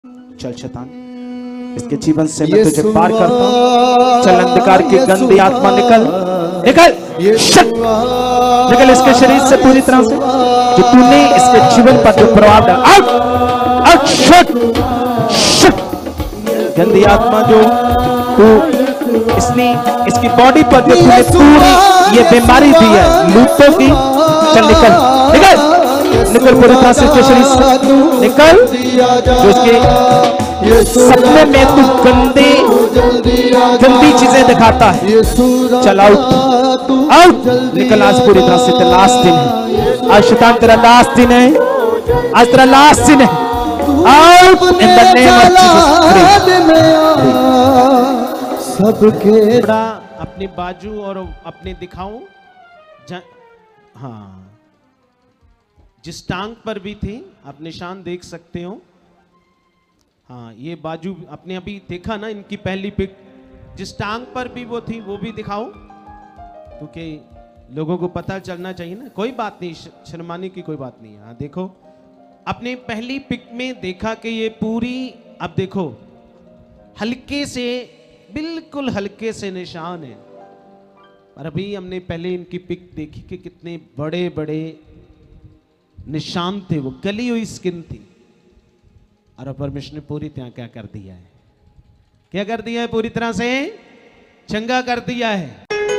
चल शैतान, इसके जीवन से मैं तुझे पार करता हूं। चल अंधकार की गंदी आत्मा निकल निकल निकल इसके शरीर से पूरी तरह से, जो तूने इसके जीवन पर जो प्रभाव डाला। आउट आउट शट शट गंदी आत्मा जो तू इसने इसकी बॉडी पर जो तूने पूरी ये बीमारी दी है लूटों की, चल निकल निकल निकल पूरी तरह से इसके शरीर से निकल। जो इसके सपने में तू गंदी चीजें दिखाता है, चल आउट आउट निकल। आज पूरी तरह से तेरा लास्ट दिन है, आज शैतान तेरा लास्ट दिन है, आज तेरा लास्ट दिन है। Out in the name of Jesus. सबके अपनी बाजू और अपने दिखाऊं, हाँ जिस टांग पर भी थी आप निशान देख सकते हो। हाँ ये बाजू आपने अभी देखा ना, इनकी पहली पिक जिस टांग पर भी वो थी वो भी दिखाओ, क्योंकि लोगों को पता चलना चाहिए ना। कोई बात नहीं, शर्माने की कोई बात नहीं है। हाँ देखो अपने पहली पिक में देखा कि ये पूरी, अब देखो हल्के से, बिल्कुल हल्के से निशान है, और अभी हमने पहले इनकी पिक देखी कि कितने बड़े बड़े निशान थे, वो गली हुई स्किन थी। और परमेश्वर ने पूरी तरह क्या कर दिया है, क्या कर दिया है, पूरी तरह से चंगा कर दिया है।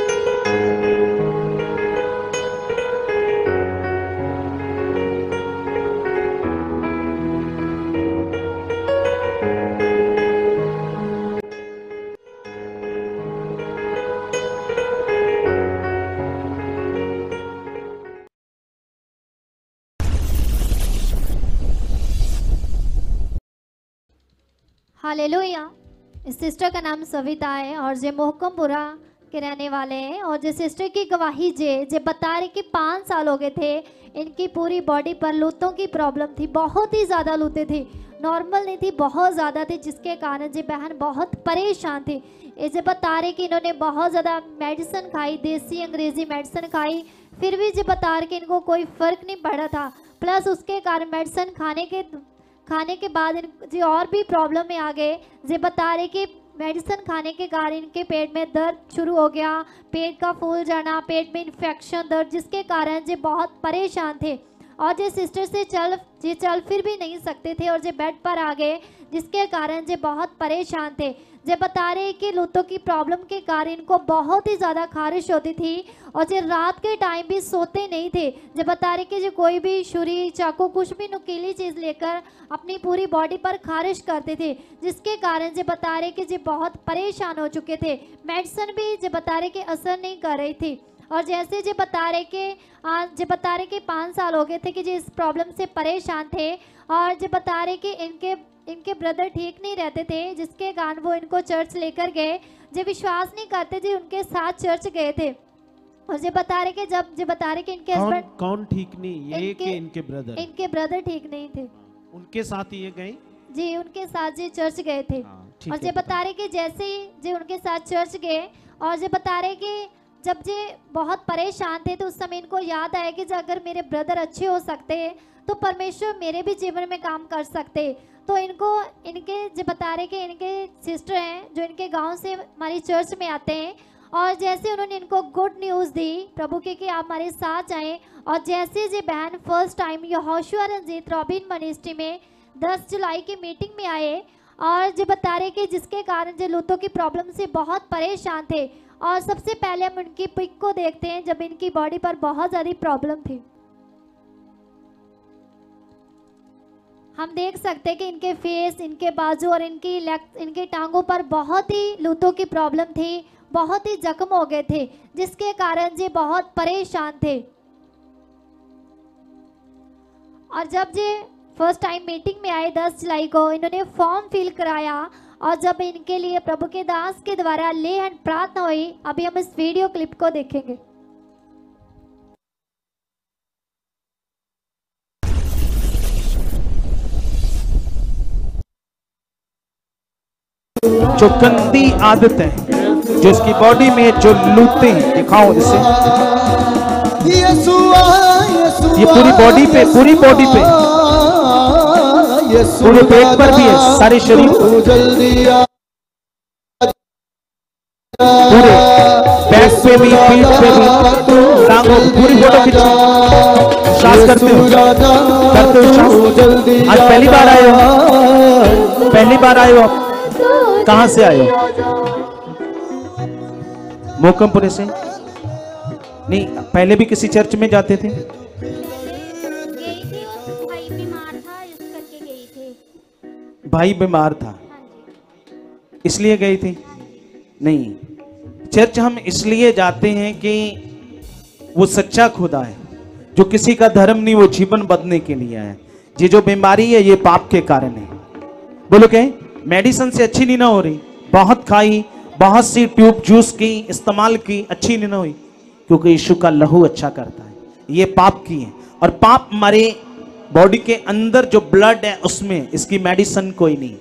हालेलुया। इस सिस्टर का नाम सविता है और जे मोहकमपुरा के रहने वाले हैं। और जे सिस्टर की गवाही जे बता रहे कि 5 साल हो गए थे, इनकी पूरी बॉडी पर लूतों की प्रॉब्लम थी, बहुत ही ज़्यादा लूते थी, नॉर्मल नहीं थी, बहुत ज़्यादा थी, जिसके कारण जे बहन बहुत परेशान थी। ये जे बता रहे कि इन्होंने बहुत ज़्यादा मेडिसिन खाई, देसी अंग्रेज़ी मेडिसिन खाई, फिर भी जे बता रहे कि इनको कोई फ़र्क नहीं पड़ा था। प्लस उसके कारण मेडिसिन खाने के बाद जी और भी प्रॉब्लम में आ गए। जे बता रहे कि मेडिसिन खाने के कारण इनके पेट में दर्द शुरू हो गया, पेट का फूल जाना, पेट में इन्फेक्शन, दर्द, जिसके कारण जे बहुत परेशान थे। और जे सिस्टर से चल फिर भी नहीं सकते थे और जे बेड पर आ गए, जिसके कारण जे बहुत परेशान थे। जे बता रहे कि लूतों की प्रॉब्लम के कारण इनको बहुत ही ज़्यादा खारिश होती थी और जे रात के टाइम भी सोते नहीं थे। जे बता रहे कि जो कोई भी छुरी, चाकू, कुछ भी नुकीली चीज़ लेकर अपनी पूरी बॉडी पर खारिश करते थे, जिसके कारण जे बता रहे कि जे बहुत परेशान हो चुके थे। मेडिसिन भी जे बता रहे कि असर नहीं कर रही थी। और जैसे जे बता रहे कि 5 साल हो गए थे कि जो इस प्रॉब्लम से परेशान थे। और जे बता रहे कि इनके ब्रदर ठीक नहीं रहते थे, जिसके कारण वो इनको चर्च लेकर गए। जो विश्वास नहीं करते थे उनके साथ चर्च गए थे। और जो बता रहे कि इनके हस्बैंड कौन ठीक नहीं, ये कि इनके ब्रदर ठीक नहीं थे, उनके साथ ये गए जी, उनके साथ जी चर्च गए थे। और जो बता रहे कि जैसे ही जो उनके साथ चर्च गए, और जो बता रहे कि जब जे बहुत परेशान थे तो उस समय इनको याद आया कि अगर मेरे ब्रदर अच्छे हो सकते हैं तो परमेश्वर मेरे भी जीवन में काम कर सकते। तो इनके जो बता रहे कि इनके सिस्टर हैं जो इनके गांव से हमारी चर्च में आते हैं। और जैसे उन्होंने इनको गुड न्यूज़ दी प्रभु के कि आप हमारे साथ जाएं। और जैसे जो बहन first time Yahoshua Ranjeet Robin ministry में 10 जुलाई की मीटिंग में आए, और जो बता रहे कि जिसके कारण जो लूतों की प्रॉब्लम से बहुत परेशान थे। और सबसे पहले हम उनकी पिक को देखते हैं जब इनकी बॉडी पर बहुत ज़्यादा प्रॉब्लम थी। हम देख सकते हैं कि इनके फेस, इनके बाजू और इनके टांगों पर बहुत ही लूतों की प्रॉब्लम थी, बहुत ही जख्म हो गए थे, जिसके कारण ये बहुत परेशान थे। और जब ये फर्स्ट टाइम मीटिंग में आए 10 जुलाई को, इन्होंने फॉर्म फिल कराया। और जब इनके लिए प्रभु के दास के द्वारा ले हैंड प्रार्थना हुई। अभी हम इस वीडियो क्लिप को देखेंगे। जो गंदी आदत है जो इसकी बॉडी में जो लूटते हैं, दिखाओ इसे, ये पूरी बॉडी पे पूरे पेट पर भी है, सारे शरीर पूरे बैक पे भी, पीठ पे भी, टांगों पूरी फोटो खींचो। श्वास करते हो श्वास। आज पहली बार आए हो? पहली बार आए हो आप? कहां से आए हो? मोहकमपुरे से? नहीं, पहले भी किसी चर्च में जाते थे? गई थी, और भाई बीमार था इस करके गई थी। भाई बीमार था हाँ जी। इसलिए गई थी? नहीं, चर्च हम इसलिए जाते हैं कि वो सच्चा खुदा है, जो किसी का धर्म नहीं, वो जीवन बदलने के लिए है। ये जो बीमारी है ये पाप के कारण है। बोलो क्या? मेडिसिन से अच्छी नहीं ना हो रही, बहुत खाई, बहुत सी ट्यूब जूस की इस्तेमाल की, अच्छी नहीं ना हुई, क्योंकि यीशु का लहू अच्छा करता है। ये पाप की है, और पाप हमारे बॉडी के अंदर जो ब्लड है उसमें, इसकी मेडिसिन कोई नहीं।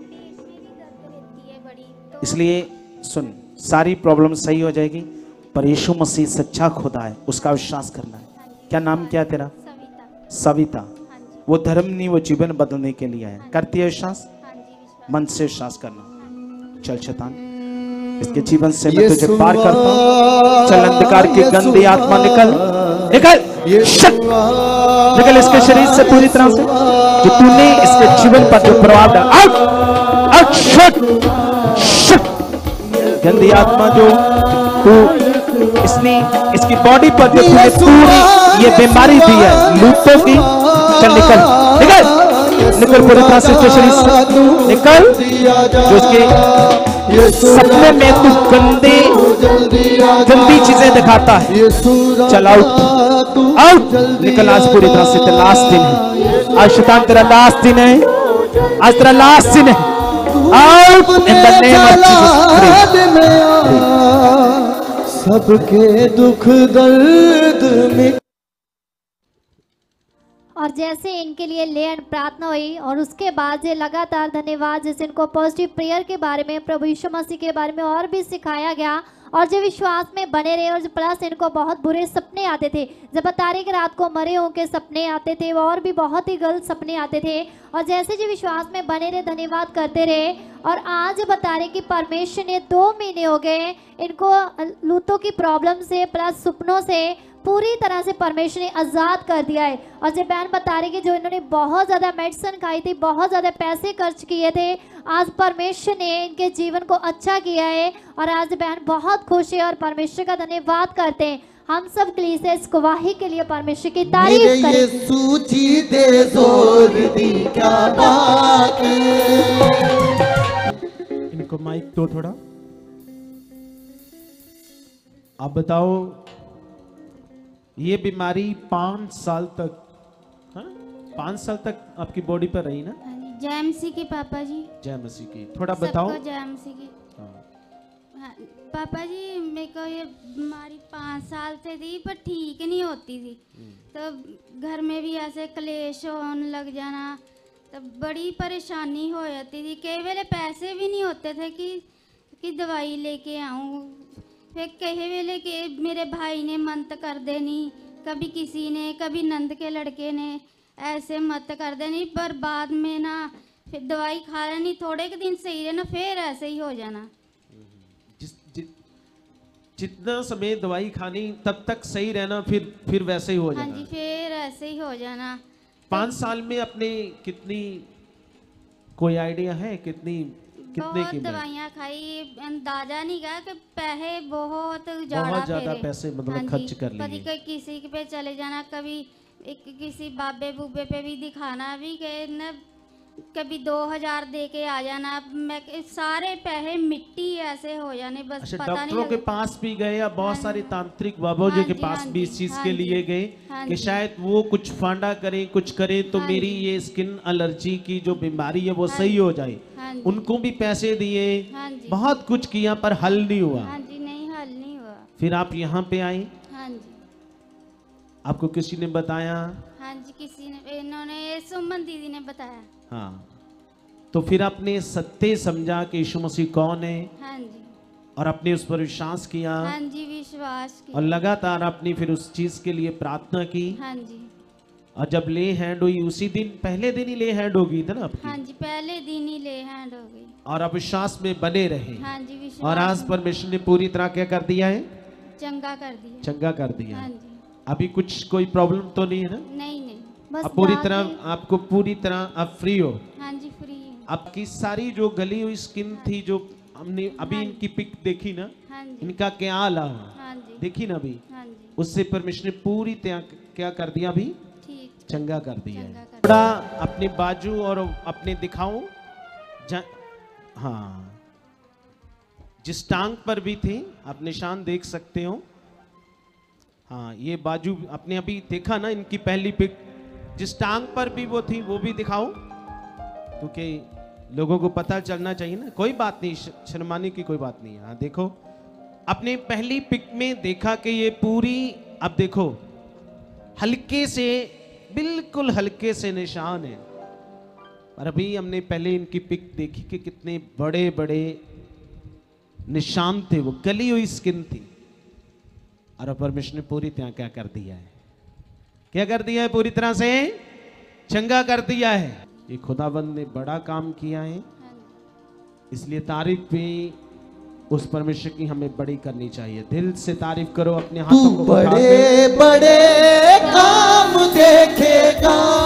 इसलिए सुन, सारी प्रॉब्लम सही हो जाएगी, पर यीशु मसीह सच्चा खुदा है, उसका विश्वास करना है। क्या नाम क्या तेरा? सविता। वो धर्म नहीं, वो जीवन बदलने के लिए है। करती है विश्वास? मन से विश्वास करना। चल शैतान, इसके जीवन से मैं तुझे पार करता हूं। चल अंधकार की गंदी आत्मा निकल, निकल, निकल इसके शरीर से पूरी तरह से। जो तूने इसके जीवन पर जो प्रभाव डाला, आउट, आउट, शट, शट। गंदी आत्मा जो तू इसने इसकी बॉडी पर जो तूने पूरी ये बीमारी दी है लूटों की, चल निकल, निकल, निकल पूरी तरह से इसके शरीर से निकल। जो इसके सपने में तू गंदी चीजें दिखाता है, चल आउट, आउट, निकल आज पूरी तरह से। तेरा लास्ट दिन है आज, शैतान तेरा लास्ट दिन है आज, तेरा लास्ट दिन है। Out in the name of Jesus. सबके दुख दर्द में। और जैसे इनके लिए लेन प्रार्थना हुई, और उसके बाद ये लगातार धन्यवाद, जैसे इनको पॉजिटिव प्रेयर के बारे में, प्रभु यीशु मसीह के बारे में और भी सिखाया गया, और जो विश्वास में बने रहे। और प्लस इनको बहुत बुरे सपने आते थे, जब बता रहे कि रात को मरे हों के सपने आते थे, और भी बहुत ही गलत सपने आते थे। और जैसे जो विश्वास में बने रहे, धन्यवाद करते रहे, और आज बता रहे कि परमेश्वर ने 2 महीने हो गए इनको लूतों की प्रॉब्लम से प्लस सपनों से पूरी तरह से परमेश्वर ने आज़ाद कर दिया है। और जब बहन बता रही कि जो इन्होंने बहुत ज़्यादा मेडिसिन खाई थी, बहुत ज़्यादा पैसे खर्च किए थे, आज परमेश्वर ने इनके जीवन को अच्छा किया है, और आज बहन बहुत खुश है और परमेश्वर का धन्यवाद करते हैं। हम सब कलीसिया इस गवाही के लिए परमेश्वर की तारीफ करें। दे जोर दी क्या बात। इनको माइक दो थोड़ा। आप बताओ, ये बीमारी 5 साल तक, हाँ 5 साल तक आपकी बॉडी पर रही ना? जय मसीह की पापा जी। जय मसीह की। थोड़ा बताओ। जय मसीह की। हाँ, पापा जी मेरे को ये बीमारी 5 साल से थी, पर ठीक नहीं होती थी। तो घर में भी ऐसे क्लेश होने लग जाना, तब बड़ी परेशानी हो जाती थी। कई वेले पैसे भी नहीं होते थे कि दवाई लेके आऊँ। फिर कई वेले के मेरे भाई ने मत कर देनी, कभी किसी ने, कभी नंद के लड़के ने ऐसे मत कर देनी, पर बाद में ना फिर दवाई खा लेनी, थोड़े के दिन सही रहना, फिर ऐसे ही हो जाना। जितना समय दवाई खानी तब तक सही रहना, फिर वैसे ही हो जाना। हाँ जी, फिर ऐसे ही हो जाना। 5 साल में अपने कितनी, कोई आइडिया है कितनी, कितने बहुत की दवाइयाँ खाई, अंदाजा नहीं गया कि पैसे बहुत ज्यादा पैसे मतलब खर्च कर लिए। कभी किसी पे चले जाना, कभी किसी बाबे बूबे पे भी दिखाना भी गए न, कभी 2000 दे के आ जाना। मैं सारे पैसे मिट्टी ऐसे हो जाने, बस अच्छा, पता नहीं। डॉक्टरों के पास भी गए या बहुत सारे तांत्रिक बाबा जी के पास भी इस चीज के लिए गए कि शायद वो कुछ फांडा करें, कुछ करें तो मेरी ये स्किन एलर्जी की जो बीमारी है वो सही हो जाए। उनको भी पैसे दिए, बहुत कुछ किया, पर हल नहीं हुआ। हाँ जी, नहीं हल नहीं हुआ। फिर आप यहाँ पे आई? हाँ जी। आपको किसी ने बताया? हाँ जी, किसी ने, इन्होंने सुमन दीदी ने बताया। हाँ, तो फिर आपने सत्य समझा कि यीशु मसीह कौन है। हाँ जी। और आपने उस पर विश्वास किया। हाँ जी, विश्वास किया। और लगातार आपने फिर उस चीज के लिए प्रार्थना की। हाँ जी। और जब ले हैंड हुई उसी दिन, पहले दिन ही ले हैंड हो गई थी ना आपकी? हाँ जी, पहले दिन ही ले हैंड हो गई। और अब विश्वास में बने रहे। हाँ जी, विश्वास और आज परमेश्वर ने पूरी तरह क्या कर दिया है? चंगा कर दिया। चंगा कर दिया। हाँ जी। अभी कुछ कोई प्रॉब्लम तो नहीं है ना? नहीं नहीं। बस अब पूरी जाके- तरह आपको पूरी तरह आप फ्री हो। हाँ जी, फ्री है। आपकी सारी जो गली हुई स्किन थी, जो हमने अभी इनकी पिक देखी ना, हाँ जी। इनका क्या हाल है हाँ जी। देखी ना अभी, हाँ जी, उससे परमेश्वर ने पूरी तरह क्या कर दिया? अभी ठीक। चंगा कर दिया चंगा है। कर थोड़ा अपने बाजू और अपने दिखाओ। हाँ, जिस टांग पर भी थे आप निशान देख सकते हो। हाँ, ये बाजू आपने अभी देखा ना, इनकी पहली पिक जिस टांग पर भी वो थी वो भी दिखाओ, क्योंकि लोगों को पता चलना चाहिए ना। कोई बात नहीं, शर्माने की कोई बात नहीं है। हाँ देखो, अपने पहली पिक में देखा कि ये पूरी, अब देखो हल्के से, बिल्कुल हल्के से निशान है। और अभी हमने पहले इनकी पिक देखी कि कितने बड़े बड़े निशान थे, वो गली हुई स्किन थी। और परमेश्वर ने पूरी तरह क्या कर दिया है? क्या कर दिया है? पूरी तरह से चंगा कर दिया है। ये खुदाबंद ने बड़ा काम किया है, हाँ जी। इसलिए तारीफ भी उस परमेश्वर की हमें बड़ी करनी चाहिए। दिल से तारीफ करो, अपने तू हाथों को उठा के। बड़े बड़े काम देखेगा।